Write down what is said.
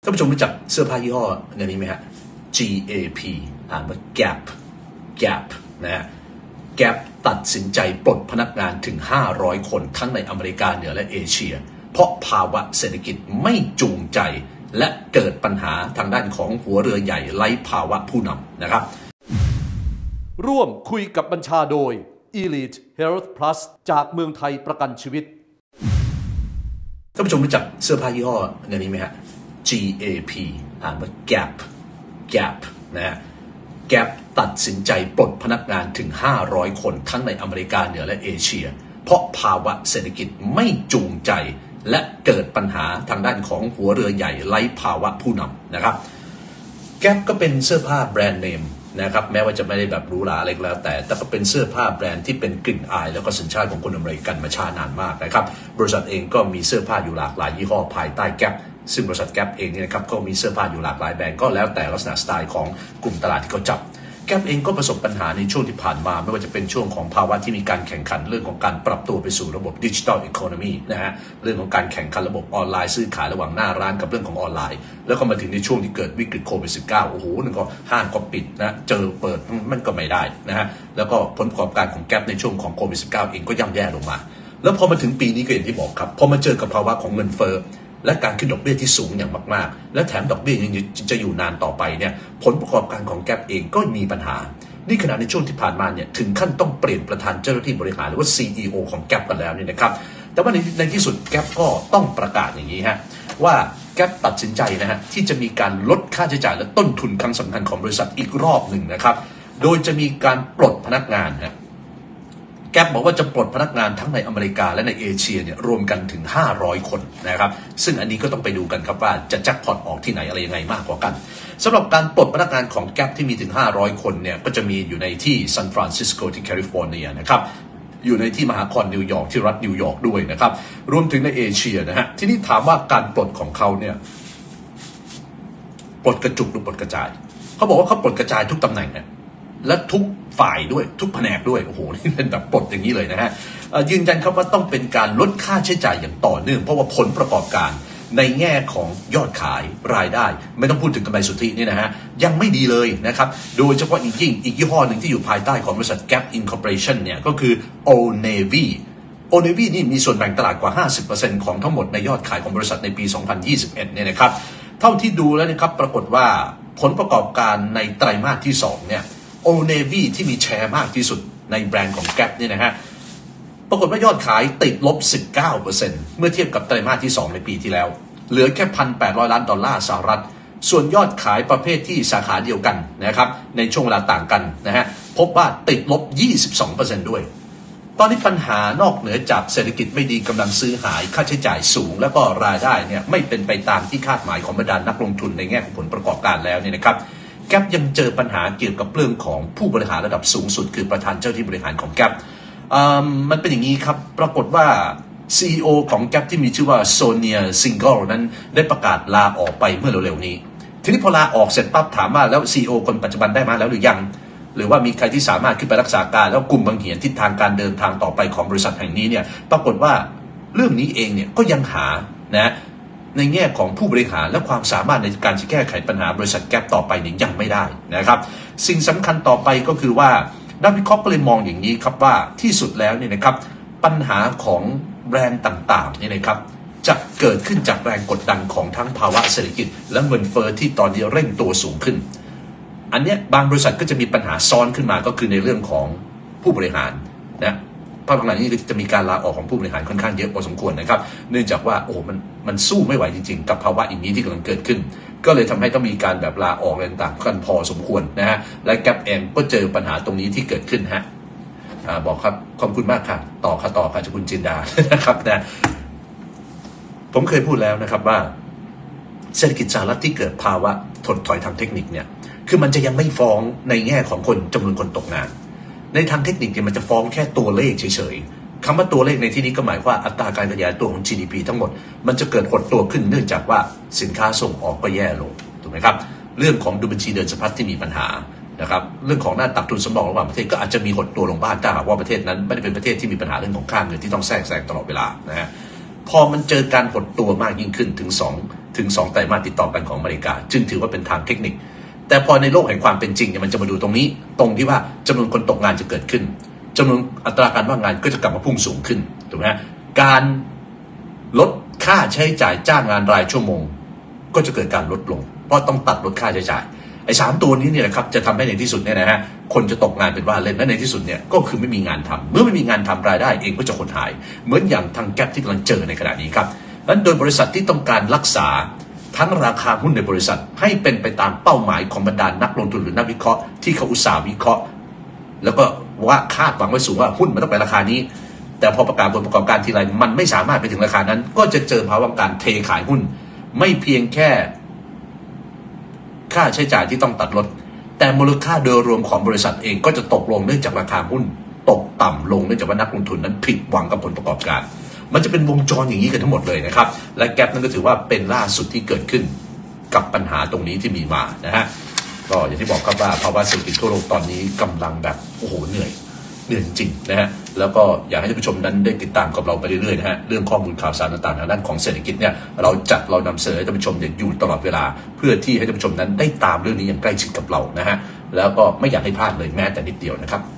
ท่านผู้ชมรู้จักเสื้อผ้ายี่ห้อนี้ไหมฮะ GAP อ่านว่า Gap นะฮะ Gap ตัดสินใจปลดพนักงานถึง500คนทั้งในอเมริกาเหนือและเอเชียเพราะภาวะเศรษฐกิจไม่จูงใจและเกิดปัญหาทางด้านของหัวเรือใหญ่ไร้ภาวะผู้นำนะครับร่วมคุยกับบัญชาโดย Elite Health Plus จากเมืองไทยประกันชีวิตท่านผู้ชมรู้จักเสื้อผ้ายี่ห้อนี้ไหมฮะ GAP อ่านว่า Gap นะฮะ Gap ตัดสินใจปลดพนักงานถึง500คนทั้งในอเมริกาเหนือและเอเชียเพราะภาวะเศรษฐกิจไม่จูงใจและเกิดปัญหาทางด้านของหัวเรือใหญ่ไร้ภาวะผู้นำนะครับ Gap ก็เป็นเสื้อผ้าแบรนด์เนมนะครับแม้ว่าจะไม่ได้แบบหรูหราอะไรแล้วแต่ก็เป็นเสื้อผ้าแบรนด์ที่เป็นกลิ่นอายแล้วก็สัญชาติของคนอเมริกันมาช้านานมากนะครับบริษัทเองก็มีเสื้อผ้าอยู่หลากหลายยี่ห้อภายใต้ Gap ซึ่งบริษัท Gap เองเนี่ยนะครับก็มีเสื้อผ้าอยู่หลากหลายแบรนด์ก็แล้วแต่ลักษณะสไตล์ของกลุ่มตลาดที่เขาจับGap เองก็ประสบปัญหาในช่วงที่ผ่านมาไม่ว่าจะเป็นช่วงของภาวะที่มีการแข่งขันเรื่องของการปรับตัวไปสู่ระบบดิจิทัลอีโคโนมีนะฮะเรื่องของการแข่งขันระบบออนไลน์ซื้อขายระหว่างหน้าร้านกับเรื่องของออนไลน์แล้วก็มาถึงในช่วงที่เกิดวิกฤตโควิด -19 โอ้โหนึงก็ห้างก็ปิดนะเจอเปิดมันก็ไม่ได้นะฮะแล้วก็ผลประกอบการของ Gap ในช่วงของโควิด -19 เองก็ย่ำแย่ลงมาแล้วพอมาถึงปีนี้ก็อย่างที่บอกครับพอมาเจอกับภาวะของเงินเฟ้อและการขึ้นดอกเบี้ยที่สูงอย่างมากๆและแถมดอกเบี้ยยังจะอยู่นานต่อไปเนี่ยผลประกอบการของ Gap เองก็มีปัญหานี่ขณะในช่วงที่ผ่านมาเนี่ยถึงขั้นต้องเปลี่ยนประธานเจ้าหน้าที่บริหารหรือว่า CEO ของ Gap กันแล้วนี่นะครับแต่ว่าในที่สุด Gap ก็ต้องประกาศอย่างนี้ฮะว่า Gap ตัดสินใจนะฮะที่จะมีการลดค่าใช้จ่ายและต้นทุนครั้งสำคัญของบริษัทอีกรอบหนึ่งนะครับโดยจะมีการปลดพนักงานฮะGap บอกว่าจะปลดพนักงานทั้งในอเมริกาและในเอเชียเนี่ยรวมกันถึง500คนนะครับซึ่งอันนี้ก็ต้องไปดูกันครับว่าจะแจ็คพอตออกที่ไหนอะไรยังไงมากกว่ากันสำหรับการปลดพนักงานของ Gap ที่มีถึง500คนเนี่ยก็จะมีอยู่ในที่ซานฟรานซิสโกที่แคลิฟอร์เนียนะครับอยู่ในที่มหานครนิวยอร์กที่รัฐนิวยอร์กด้วยนะครับรวมถึงในเอเชียนะฮะทีนี้ถามว่าการปลดของเขาเนี่ยปลดกระจุกหรือปลดกระจายเขาบอกว่าเขาปลดกระจายทุกตำแหน่งและทุกฝ่ายด้วยทุกแผนกด้วยโอ้โหนี่เป็นแบบปลดอย่างนี้เลยนะฮะยืนยันครับว่าต้องเป็นการลดค่าใช้จ่ายอย่างต่อเนื่องเพราะว่าผลประกอบการในแง่ของยอดขายรายได้ไม่ต้องพูดถึงกำไรสุทธินี่นะฮะยังไม่ดีเลยนะครับโดยเฉพาะอีกยี่ห้อหนึ่งที่อยู่ภายใต้ของบริษัท Gap Incorporation เนี่ยก็คือ Old Navy Old Navy นี่มีส่วนแบ่งตลาดกว่า 50% ของทั้งหมดในยอดขายของบริษัทในปี 2021 เนี่ยนะครับเท่าที่ดูแล้วนะครับปรากฏว่าผลประกอบการในไตรมาสที่2เนี่ยOld Navy ที่มีแชร์มากที่สุดในแบรนด์ของ Gap เนี่ยนะฮะปรากฏว่ายอดขายติดลบ 19% เมื่อเทียบกับไตรมาสที่2ในปีที่แล้วเหลือแค่ 1,800 ล้านดอลลาร์สหรัฐส่วนยอดขายประเภทที่สาขาเดียวกันนะครับในช่วงเวลาต่างกันนะฮะพบว่าติดลบ 22% ด้วยตอนนี้ปัญหานอกเหนือจากเศรษฐกิจไม่ดีกำลังซื้อหายค่าใช้จ่ายสูงแล้วก็รายได้เนี่ยไม่เป็นไปตามที่คาดหมายของบรรดานักลงทุนในแง่ของผลประกอบการแล้วเนี่ยนะครับGap ยังเจอปัญหาเกี่ยวกับเรื่องของผู้บริหารระดับสูงสุดคือประธานเจ้าที่บริหารของ Gap มันเป็นอย่างนี้ครับปรากฏว่า CEO ของ Gap ที่มีชื่อว่าโซเนียซิงเกิลนั้นได้ประกาศลาออกไปเมื่อเร็วๆนี้ทีนี้พอลาออกเสร็จปั๊บถามว่าแล้ว CEO คนปัจจุบันได้มาแล้วหรือยังหรือว่ามีใครที่สามารถขึ้นไปรักษาการแล้วกลุ่มบังเหียนทิศทางการเดินทางต่อไปของบริษัทแห่งนี้เนี่ยปรากฏว่าเรื่องนี้เองเนี่ยก็ยังหานะในแง่ของผู้บริหารและความสามารถในการจะแก้ไขปัญหาบริษัท Gap ต่อไปเนี่ยยังไม่ได้นะครับสิ่งสำคัญต่อไปก็คือว่านักวิเคราะห์ก็เลยมองอย่างนี้ครับว่าที่สุดแล้วเนี่ยนะครับปัญหาของแบรนด์ต่างๆเนี่ยนะครับจะเกิดขึ้นจากแรงกดดันของทั้งภาวะเศรษฐกิจและเงินเฟ้อที่ตอนนี้เร่งตัวสูงขึ้นอันนี้บางบริษัทก็จะมีปัญหาซ้อนขึ้นมาก็คือในเรื่องของผู้บริหารนะภาคหลังนี้จะมีการลาออกของผู้บริหารค่อนข้างเยอะพอสมควรนะครับเนื่องจากว่าโอ้มันสู้ไม่ไหวจริงๆกับภาวะอย่างนี้ที่กำลังเกิดขึ้นก็เลยทำให้ต้องมีการแบบลาออกอะไรต่างๆกันพอสมควรนะฮะและ Gap เองก็เจอปัญหาตรงนี้ที่เกิดขึ้นฮะบอกครับขอบคุณมากค่ะต่อค่ะจากคุณจินดานะครับนะผมเคยพูดแล้วนะครับว่าเศรษฐกิจสหรัฐที่เกิดภาวะถดถอยทางเทคนิคเนี่ยคือมันจะยังไม่ฟ้องในแง่ของคนจำนวนคนตกงานในทางเทคนิคเนี่ยมันจะฟ้องแค่ตัวเลขเฉยๆคำว่าตัวเลขในที่นี้ก็หมายว่าอัตราการขยายตัวของ GDP ทั้งหมดมันจะเกิดหดตัวขึ้นเนื่องจากว่าสินค้าส่งออกก็แย่ลงถูกไหมครับเรื่องของดูบัญชีเดินสะพัดที่มีปัญหานะครับเรื่องของหน้าตักทุนสำรองระหว่างประเทศก็อาจจะมีหดตัวลงบ้างถ้าหากว่าประเทศนั้นไม่ได้เป็นประเทศที่มีปัญหาเรื่องของค่าเงินที่ต้องแทรกแซงตลอดเวลานะฮะพอมันเจอการหดตัวมากยิ่งขึ้นถึง2ไตรมาสติดต่อกันของอเมริกาจึงถือว่าเป็นทางเทคนิคแต่พอในโลกแห่งความเป็นจริงเนี่ยมันจะมาดูตรงนี้ตรงที่ว่าจำนวนคนตกงานจะเกิดขึ้นจำนวนอัตราการว่างงานก็จะกลับมาพุ่งสูงขึ้นถูกไหมการลดค่าใช้จ่ายจ้างงานรายชั่วโมงก็จะเกิดการลดลงเพราะต้องตัดลดค่าใช้จ่ายไอ้3ตัวนี้เนี่ยนะครับจะทำให้ในที่สุดเนี่ยนะฮะคนจะตกงานเป็นว่าเล่นและในที่สุดเนี่ยก็คือไม่มีงานทำเมื่อไม่มีงานทำรายได้เองก็จะหดหายเหมือนอย่างทางแก๊ปที่กำลังเจอในขณะนี้ครับนั้นโดยบริษัทที่ต้องการรักษาทั้งราคาหุ้นในบริษัทให้เป็นไปตามเป้าหมายของบรรดานักลงทุนหรือนักวิเคราะห์ที่เขาอุตสาห์วิเคราะห์แล้วก็ว่าคาดหวังไว้สูงว่าหุ้นมันต้องไปราคานี้แต่พอประกาศผลประกอบการทีไรมันไม่สามารถไปถึงราคานั้นก็จะเจอภาวะการเทขายหุ้นไม่เพียงแค่ค่าใช้จ่ายที่ต้องตัดลดแต่มูลค่าโดยรวมของบริษัทเองก็จะตกลงเนื่องจากราคาหุ้นตกต่ำลงเนื่องจากว่านักลงทุนนั้นผิดหวังกับผลประกอบการมันจะเป็นวงจรอย่างนี้กันทั้งหมดเลยนะครับและแก๊ปนั้นก็ถือว่าเป็นล่าสุดที่เกิดขึ้นกับปัญหาตรงนี้ที่มีมานะฮะก็อย่างที่บอกครับว่าภาวะเศรษฐกิจทั่วโลกตอนนี้กำลังแบบโอ้โหเหนื่อยจริงนะฮะแล้วก็อยากให้ท่านผู้ชมนั้นได้ติดตามกับเราไปเรื่อยๆนะฮะเรื่องข้อมูลข่าวสารต่างๆทางด้านของเศรษฐกิจเนี่ยเรานำเสนอให้ท่านผู้ชมเนี่ยอยู่ตลอดเวลาเพื่อที่ให้ท่านผู้ชมนั้นได้ตามเรื่องนี้อย่างใกล้ชิดกับเรานะฮะแล้วก็ไม่อยากให้พลาดเลยแม้แต่นิดเดียวนะครับ